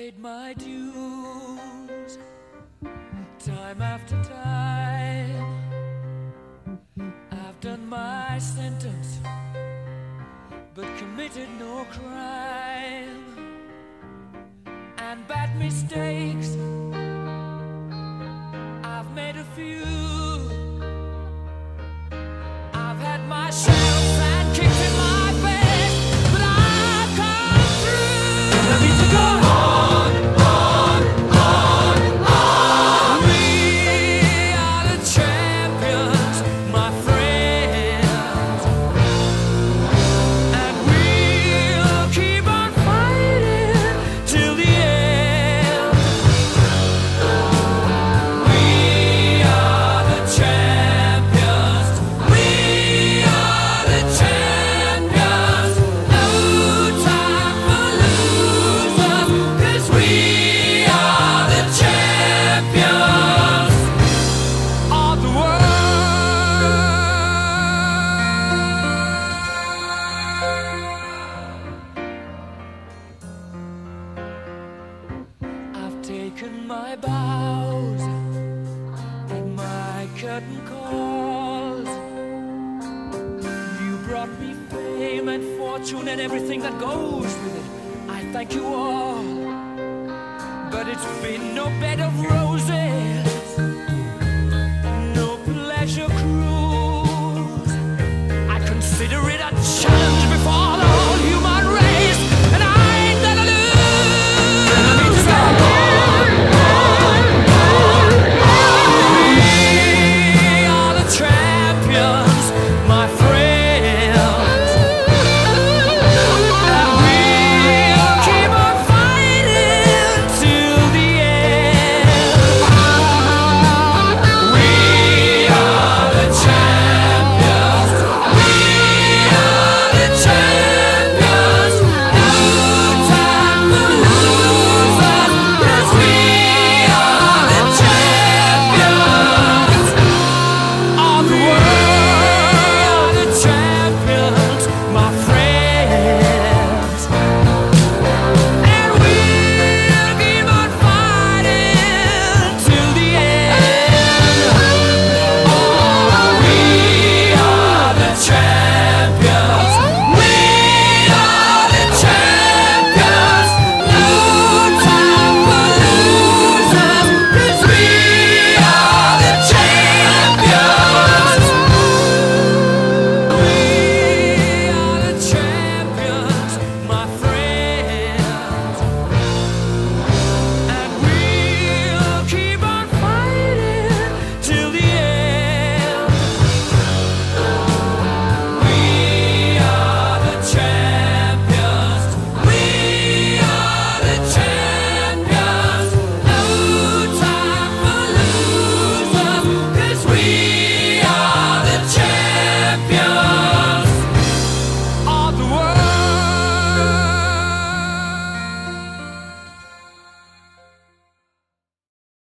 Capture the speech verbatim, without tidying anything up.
paid my dues time after time. I've done my sentence, but committed no crime. And bad mistakes, I've made a few. I've had my share of sand kicked in my face, but I've come through. I need to go on, on, on, on. We are the champions, my friends, and we'll keep on fighting till the end. We are the champions. We are the champions. No time for losers, 'cause we are the champions of the world. I've taken my bows and my curtain calls. You brought me fame and fortune and everything that goes with it. I thank you all, but it's been no bed of roses.